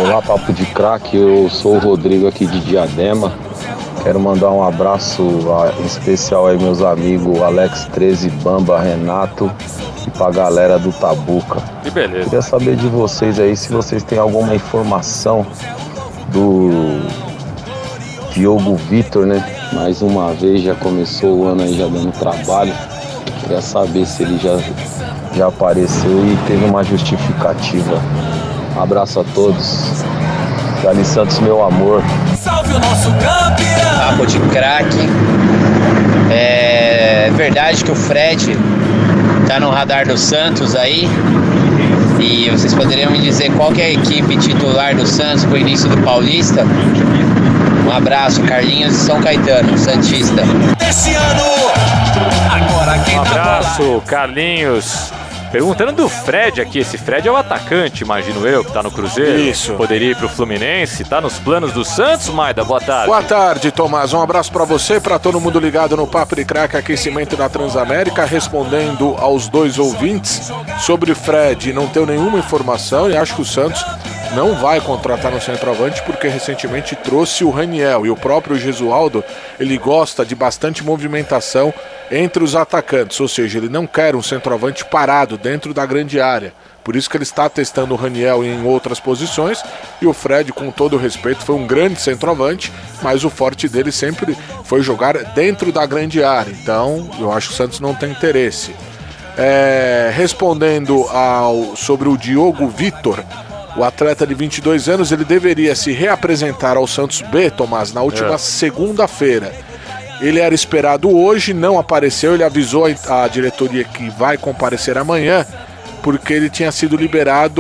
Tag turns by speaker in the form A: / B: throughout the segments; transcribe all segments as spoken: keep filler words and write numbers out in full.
A: Olá, Papo de Craque, eu sou o Rodrigo aqui de Diadema. Quero mandar um abraço em especial aí meus amigos Alex treze, Bamba, Renato e pra galera do Tabuca.
B: Que beleza.
A: Queria saber de vocês aí se vocês têm alguma informação do Diogo Vitor, né? Mais uma vez já começou o ano aí já dando trabalho. Queria saber se ele já, já apareceu e teve uma justificativa. Um abraço a todos. Dali Santos, meu amor.
C: Salve o nosso campeão!
D: Papo de craque. É verdade que o Fred tá no radar do Santos aí. E vocês poderiam me dizer qual que é a equipe titular do Santos pro início do Paulista? Um abraço, Carlinhos de São Caetano, Santista.
C: Esse ano, agora quem
B: Um
C: tá
B: abraço,
C: bolado?
B: Carlinhos. Perguntando do Fred aqui, esse Fred é o atacante, imagino eu, que tá no Cruzeiro.
E: Isso.
B: Poderia ir pro Fluminense, tá nos planos do Santos, Maida? Boa tarde.
E: Boa tarde, Tomás. Um abraço pra você, pra todo mundo ligado no Papo de Craque, aquecimento da Transamérica, respondendo aos dois ouvintes sobre Fred. Não tenho nenhuma informação e acho que o Santos não vai contratar no centroavante porque recentemente trouxe o Raniel e o próprio Gesualdo, ele gosta de bastante movimentação entre os atacantes, ou seja, ele não quer um centroavante parado dentro da grande área. Por isso que ele está testando o Raniel em outras posições e o Fred, com todo o respeito, foi um grande centroavante, mas o forte dele sempre foi jogar dentro da grande área. Então, eu acho que o Santos não tem interesse. É, respondendo ao, sobre o Diogo Vitor, o atleta de vinte e dois anos, ele deveria se reapresentar ao Santos B, Tomás, na última é. segunda-feira. Ele era esperado hoje, não apareceu, ele avisou a, a diretoria que vai comparecer amanhã, porque ele tinha sido liberado,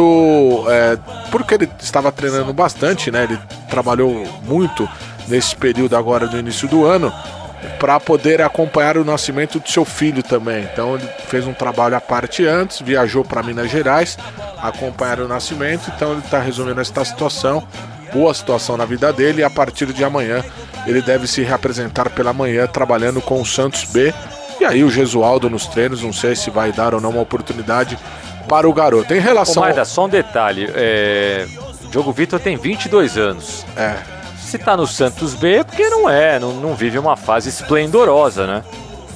E: é, porque ele estava treinando bastante, né? Ele trabalhou muito nesse período agora do início do ano, para poder acompanhar o nascimento do seu filho também. Então ele fez um trabalho à parte antes, viajou para Minas Gerais, acompanhar o nascimento, então ele está resolvendo esta situação, boa situação na vida dele, e a partir de amanhã ele deve se reapresentar pela manhã trabalhando com o Santos B, e aí o Gesualdo nos treinos, não sei se vai dar ou não uma oportunidade para o garoto. Em relação...
B: Ô, Maida, só um detalhe, é... o Diogo Vitor tem vinte e dois anos.
E: É...
B: Se tá no Santos B é porque não é, não, não vive uma fase esplendorosa, né?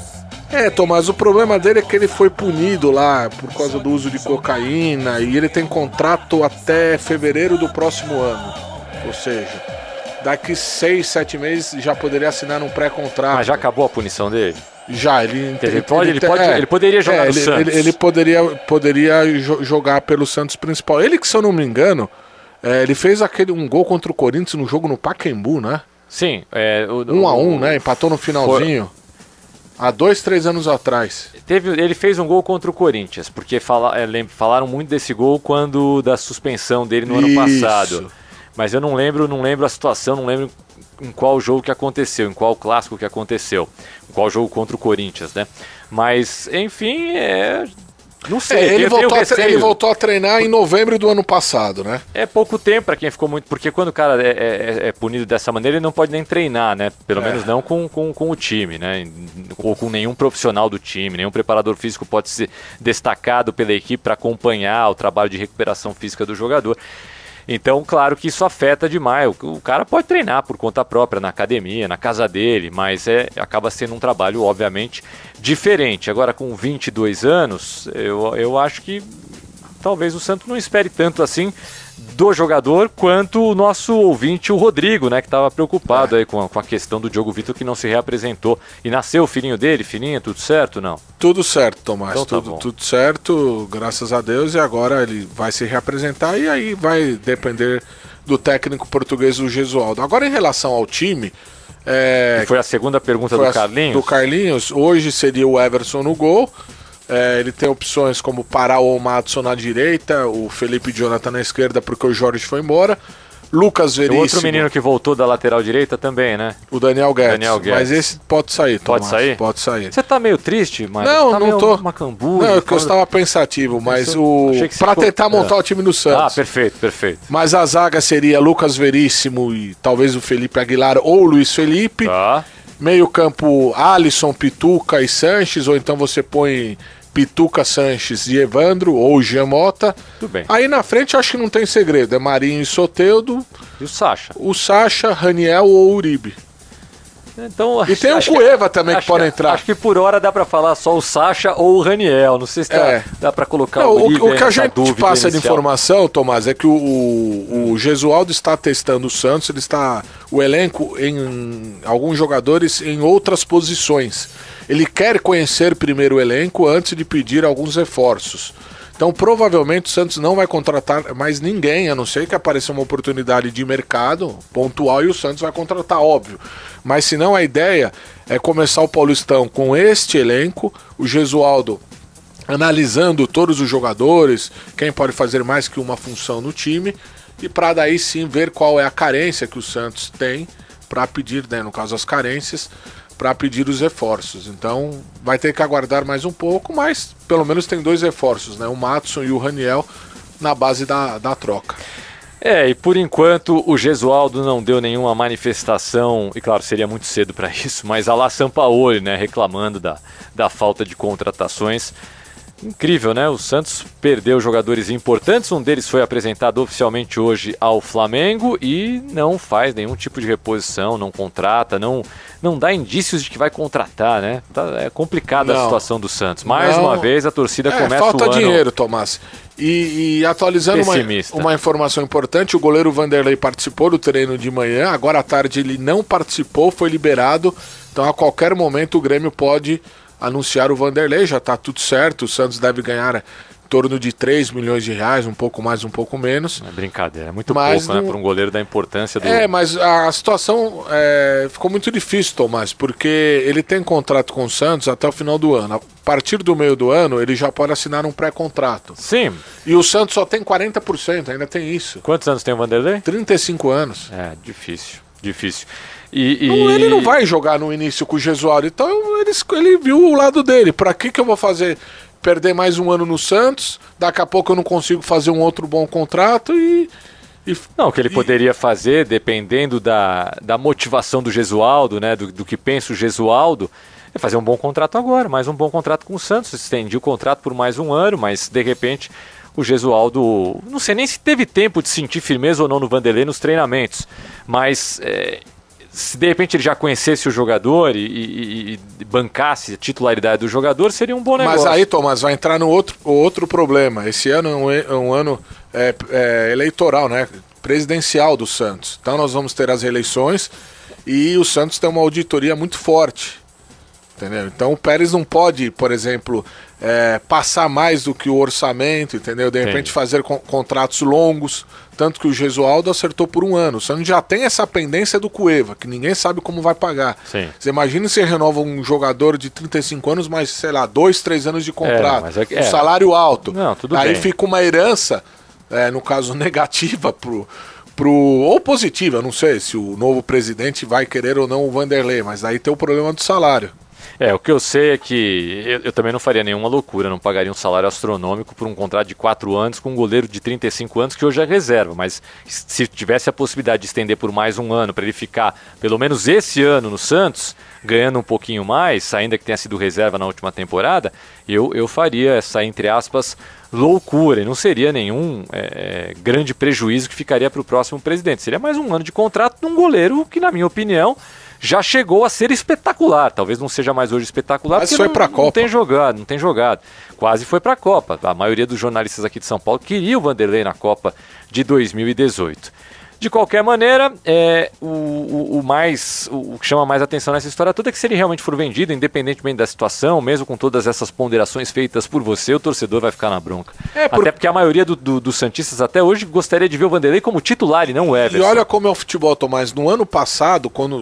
E: É, Tomás, o problema dele é que ele foi punido lá por causa do uso de cocaína e ele tem contrato até fevereiro do próximo ano. Ou seja, daqui seis, sete meses já poderia assinar um pré-contrato.
B: Mas já acabou a punição dele?
E: Já, ele...
B: Ele,
E: ele,
B: pode, ele,
E: ele,
B: pode,
E: é,
B: ele poderia jogar
E: é,
B: no
E: ele,
B: Santos.
E: Ele, ele poderia, poderia jo- jogar pelo Santos principal. Ele que, se eu não me engano... É, ele fez aquele, um gol contra o Corinthians no jogo no Pacaembu, né?
B: Sim. É, o,
E: um a um,
B: o,
E: né? Empatou no finalzinho. Foi... Há dois, três anos atrás.
B: Teve, ele fez um gol contra o Corinthians, porque fala, é, lembra, falaram muito desse gol quando da suspensão dele no
E: Isso.
B: ano passado. Mas eu não lembro, não lembro a situação, não lembro em qual jogo que aconteceu, em qual clássico que aconteceu, em qual jogo contra o Corinthians, né? Mas, enfim, é... Não sei,
E: é, ele,
B: eu
E: voltou
B: tenho
E: a tre- ele voltou a treinar em novembro do ano passado, né?
B: É pouco tempo para quem ficou muito... Porque quando o cara é, é, é punido dessa maneira, ele não pode nem treinar, né? Pelo é. menos não com, com, com o time, né? Ou com nenhum profissional do time. Nenhum preparador físico pode ser destacado pela equipe para acompanhar o trabalho de recuperação física do jogador. Então, claro que isso afeta demais. O, o cara pode treinar por conta própria, na academia, na casa dele, mas é, acaba sendo um trabalho, obviamente, diferente. Agora, com vinte e dois anos, eu, eu acho que talvez o Santos não espere tanto assim do jogador quanto o nosso ouvinte, o Rodrigo, né, que estava preocupado é. aí com a, com a questão do Diogo Vitor, que não se reapresentou. E nasceu o filhinho dele, filhinha, tudo certo, não?
E: Tudo certo, Tomás,
B: então, tá
E: tudo, tudo certo, graças a Deus, e agora ele vai se reapresentar e aí vai depender do técnico português, o Gesualdo. Agora, em relação ao time... É,
B: foi a segunda pergunta do Carlinhos?
E: Do Carlinhos, hoje seria o Everson no gol. É, ele tem opções como parar o Madson na direita, o Felipe Jonathan na esquerda, porque o Jorge foi embora. Lucas Veríssimo.
B: O outro menino que voltou da lateral direita também, né?
E: O Daniel Guedes.
B: Daniel Guedes.
E: Mas esse pode sair, Tomás.
B: Pode sair?
E: Pode sair.
B: Você tá meio triste, mas
E: não,
B: tá
E: não
B: meio
E: tô.
B: macambudo.
E: Não, é que eu estava pensativo, mas o para
B: ficou...
E: tentar montar é. o time do Santos.
B: Ah, perfeito, perfeito.
E: Mas a zaga seria Lucas Veríssimo e talvez o Felipe Aguilar ou o Luiz Felipe.
B: Tá.
E: Meio campo, Alisson, Pituca e Sanches, ou então você põe Pituca, Sanches e Evandro, ou Giamota.
B: Tudo bem.
E: Aí na frente acho que não tem segredo, é Marinho e Soteldo.
B: E o Sacha.
E: O Sacha, Raniel ou Uribe.
B: Então,
E: e tem o Cueva que, também que pode entrar.
B: Acho que por hora dá pra falar só o Sacha ou o Raniel. Não sei se dá, é. dá pra colocar
E: não,
B: o Uribe.
E: O, o que a gente passa
B: inicial.
E: de informação, Tomás, é que o, o, o Gesualdo está testando o Santos, ele está o elenco em alguns jogadores em outras posições. Ele quer conhecer primeiro o elenco antes de pedir alguns reforços. Então, provavelmente, o Santos não vai contratar mais ninguém, a não ser que apareça uma oportunidade de mercado pontual e o Santos vai contratar, óbvio. Mas, se não, a ideia é começar o Paulistão com este elenco, o Gesualdo analisando todos os jogadores, quem pode fazer mais que uma função no time, e para daí sim ver qual é a carência que o Santos tem para pedir, né, no caso as carências, para pedir os reforços. Então vai ter que aguardar mais um pouco, mas pelo menos tem dois reforços, né? O Matson e o Raniel na base da, da troca.
B: É, e por enquanto o Gesualdo não deu nenhuma manifestação, e claro, seria muito cedo para isso, mas a lá Sampaoli, né, reclamando da, da falta de contratações. Incrível, né? O Santos perdeu jogadores importantes, um deles foi apresentado oficialmente hoje ao Flamengo e não faz nenhum tipo de reposição, não contrata, não, não dá indícios de que vai contratar, né? Tá, é complicada a situação do Santos. Mais não. uma vez a torcida
E: é,
B: começa
E: falta
B: o ano...
E: dinheiro, Tomás. E, e atualizando uma, uma informação importante, o goleiro Vanderlei participou do treino de manhã, agora à tarde ele não participou, foi liberado, então a qualquer momento o Grêmio pode anunciar o Vanderlei, já está tudo certo, o Santos deve ganhar em torno de três milhões de reais, um pouco mais, um pouco menos.
B: É brincadeira, é muito mas pouco, não... né, para um goleiro da importância do...
E: É, mas a situação é, ficou muito difícil, Tomás, porque ele tem contrato com o Santos até o final do ano. A partir do meio do ano, ele já pode assinar um pré-contrato.
B: Sim.
E: E o Santos só tem quarenta por cento, ainda tem isso.
B: Quantos anos tem o Vanderlei?
E: trinta e cinco anos.
B: É, difícil, difícil. E, e...
E: Não, ele não vai jogar no início com o Gesualdo, então ele, ele viu o lado dele. Pra que que eu vou fazer, perder mais um ano no Santos, daqui a pouco eu não consigo fazer um outro bom contrato e... e
B: não, o que ele
E: e...
B: poderia fazer, dependendo da, da motivação do Gesualdo, né, do, do que pensa o Gesualdo, é fazer um bom contrato agora, mais um bom contrato com o Santos, estendia o contrato por mais um ano, mas de repente... O Gesualdo, não sei nem se teve tempo de sentir firmeza ou não no Vanderlei nos treinamentos, mas é, se de repente ele já conhecesse o jogador e, e, e bancasse a titularidade do jogador, seria um bom negócio.
E: Mas aí, Tomás, vai entrar no outro, outro problema. Esse ano é um, é um ano é, é, eleitoral, né? Presidencial do Santos. Então nós vamos ter as eleições e o Santos tem uma auditoria muito forte. Entendeu? Então o Pérez não pode, por exemplo, é, passar mais do que o orçamento, entendeu? De repente Sim. fazer con contratos longos, tanto que o Gesualdo acertou por um ano. O Santos já tem essa pendência do Cueva, que ninguém sabe como vai pagar.
B: Sim.
E: Você imagina se renova um jogador de trinta e cinco anos, mas sei lá, dois, três anos de contrato,
B: é, é,
E: um salário alto.
B: Não, tudo
E: Aí
B: bem.
E: fica uma herança, é, no caso negativa pro... Pro, ou positiva, eu não sei se o novo presidente vai querer ou não o Vanderlei, mas aí tem o problema do salário.
B: É, o que eu sei é que eu, eu também não faria nenhuma loucura, não pagaria um salário astronômico por um contrato de quatro anos com um goleiro de trinta e cinco anos que hoje é reserva, mas se tivesse a possibilidade de estender por mais um ano para ele ficar pelo menos esse ano no Santos, ganhando um pouquinho mais, ainda que tenha sido reserva na última temporada, eu, eu faria essa, entre aspas, loucura, e não seria nenhum é, grande prejuízo que ficaria para o próximo presidente, seria mais um ano de contrato de um goleiro que, na minha opinião, já chegou a ser espetacular, talvez não seja mais hoje espetacular,
E: mas
B: porque
E: foi
B: não,
E: pra Copa.
B: não tem jogado, não tem jogado, quase foi para a Copa, a maioria dos jornalistas aqui de São Paulo queria o Vanderlei na Copa de dois mil e dezoito. De qualquer maneira, é, o, o, o, mais, o, o que chama mais atenção nessa história toda é que se ele realmente for vendido, independentemente da situação, mesmo com todas essas ponderações feitas por você, o torcedor vai ficar na bronca. É, por... Até porque a maioria dos do, do santistas até hoje gostaria de ver o Vanderlei como titular e não o Everson.
E: E olha como é o futebol, Tomás. No ano passado, quando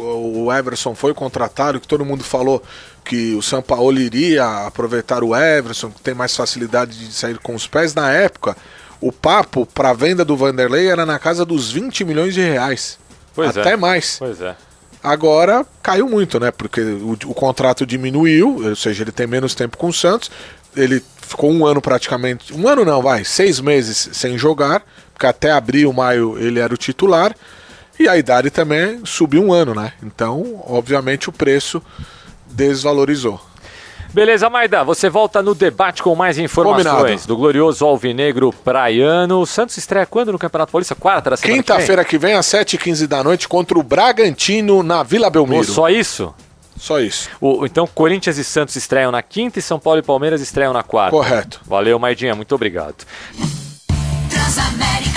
E: o Everson foi contratado, que todo mundo falou que o Sampaoli iria aproveitar o Everson, que tem mais facilidade de sair com os pés, na época... O papo para a venda do Vanderlei era na casa dos vinte milhões de reais.
B: Pois
E: Até
B: é.
E: mais.
B: Pois é.
E: Agora caiu muito, né? Porque o, o contrato diminuiu, ou seja, ele tem menos tempo com o Santos. Ele ficou um ano praticamente... Um ano não, vai. Seis meses sem jogar. Porque até abril, maio, ele era o titular. E a idade também subiu um ano, né? Então, obviamente, o preço desvalorizou.
B: Beleza, Maida, você volta no debate com mais informações. Combinado. Do glorioso alvinegro praiano. O Santos estreia quando no Campeonato Paulista? Quarta da semana
E: Quinta-feira que vem, às sete e quinze da noite, contra o Bragantino na Vila Belmiro.
B: Oh, só isso?
E: Só isso.
B: O, então, Corinthians e Santos estreiam na quinta e São Paulo e Palmeiras estreiam na quarta.
E: Correto.
B: Valeu, Maidinha, muito obrigado.
F: Transamérica.